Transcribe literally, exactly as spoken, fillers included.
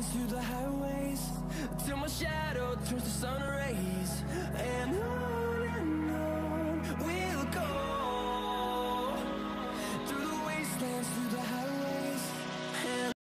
through the highways till my shadow turns to sun rays. And on